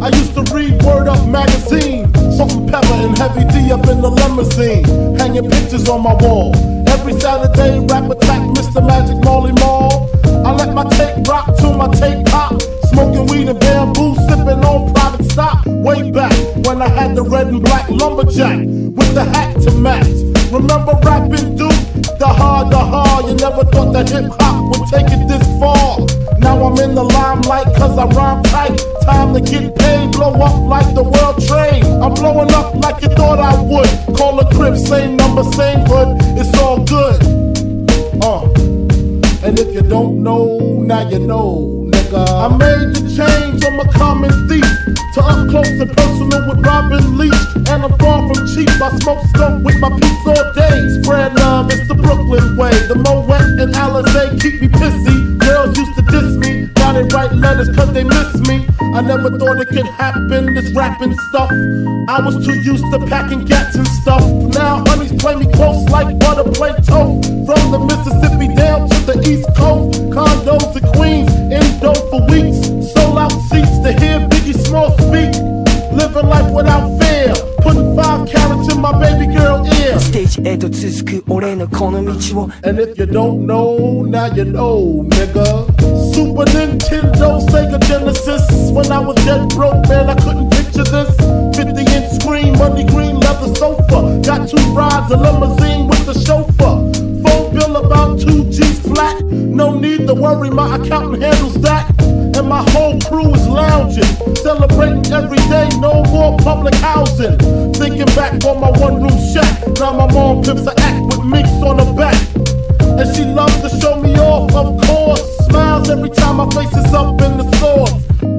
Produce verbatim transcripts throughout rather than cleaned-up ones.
I used to read Word Up magazine, Salt and Pepper and Heavy D up in the limousine, hanging pictures on my wall. Every Saturday, rap attack, Mister Magic Marley Marl. I let my tape rock till my tape pop, smoking weed and bamboo, sipping on private stock. Way back when I had the red and black lumberjack with the hat to match. Remember rapping, dude? The hard, the hard. You never thought that hip hop would take it this far. Now I'm in the limelight cause I rhyme tight. Time to get paid, blow up like the world trade. I'm blowing up like you thought I would. Call a crib, same number, same hood. It's all good. Uh, and if you don't know, now you know, nigga. I made the change, I'm a common thief. To up close and personal with Robin Leach. And I'm far from cheap, I smoke skunk with my peeps all day. Spread love, it's the Brooklyn way. The Moet and Alizé keep me pissy. Girls used to diss me, now they write letters cause they miss me. I never thought it could happen, this rapping stuff. I was too used to packing gats and stuff. Now honeys play me close like butter play toast. From the Mississippi down to the East Coast. Condos in Queens, endo for weeks. Sold out seats to hear Biggie Small speak. Living life without fear, putting five carats in my baby girl ear. Stageへと続く俺のこの道を And if you don't know, now you know, nigga. Super Nintendo, Sega Genesis. When I was dead broke, man, I couldn't picture this. fifty inch screen, money green leather sofa. Got two rides, a limousine with the chauffeur. Phone bill about two G's flat. No need to worry, my accountant handles that. And my whole crew is lounging, celebrating every day, no more public housing. Thinking back on my one room shack. Now my mom pimps an act with minks on her back. And she loves to show me off, of course. Smiles every time my face is up in the stores.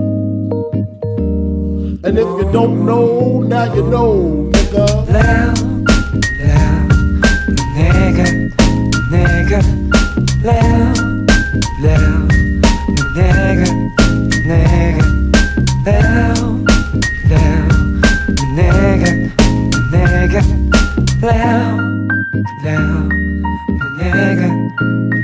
And if you don't know, now you know, nigga. Loud, loud, nigga, nigga. Loud, loud, nigga, nigga. Loud, loud, nigga, nigga. Loud, loud, nigga.